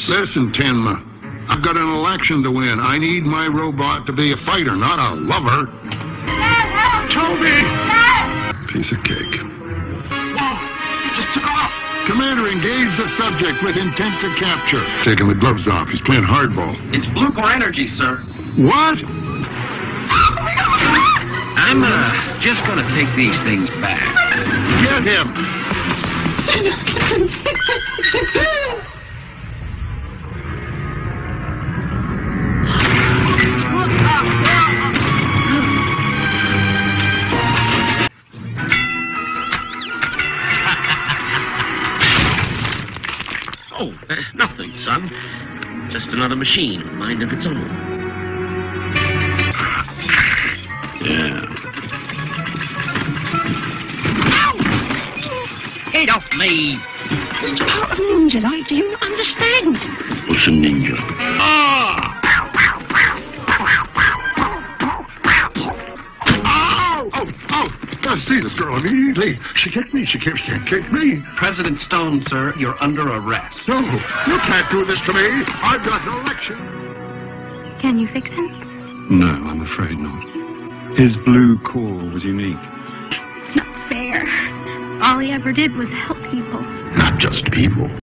Listen, Tenma. I've got an election to win. I need my robot to be a fighter, not a lover. Toby! Piece of cake. Whoa! He just took off! Commander, engage the subject with intent to capture. Taking the gloves off. He's playing hardball. It's blue core energy, sir. What? I'm, just gonna take these things back. Get him! Oh, nothing, son. Just another machine, mind of its own. Yeah. Ow! Get off me! It's part of ninja life, do you not understand? What's a ninja? Ah! Ow! Oh! I see this girl immediately. She kicked me. She can't kick me. President Stone, sir, you're under arrest. No, you can't do this to me. I've got an election. Can you fix him? No, I'm afraid not. His blue core was unique. It's not fair. All he ever did was help people. Not just people.